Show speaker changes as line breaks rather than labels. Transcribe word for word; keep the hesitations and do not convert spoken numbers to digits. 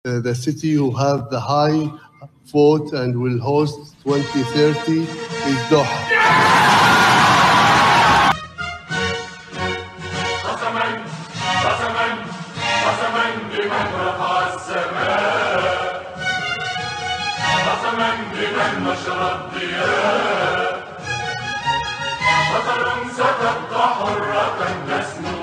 Uh, the city who have the high vote and will host twenty thirty is Doha.
قسما قسما قسما بمن رفع السماء، قسما بمن نشر الضياء، قطر ستبقى حرة تسمو